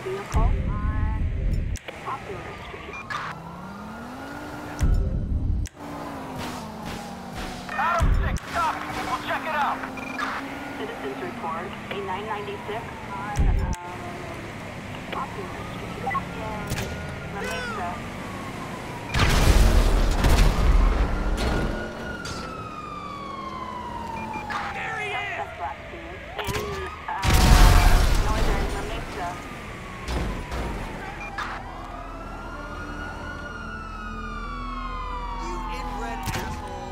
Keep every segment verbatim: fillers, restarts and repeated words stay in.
vehicle on Popular Street. Adam six, copy. We'll check it out. Citizens report a nine ninety-six on um, Popular Street in La Mesa. There he is! Suspect last seen in uh, northern La Mesa. You inbred asshole.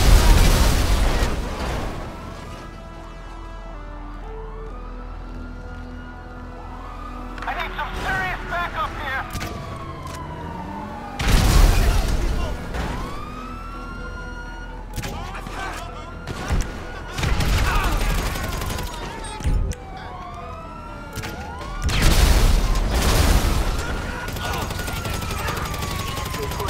I need some serious backup here. Report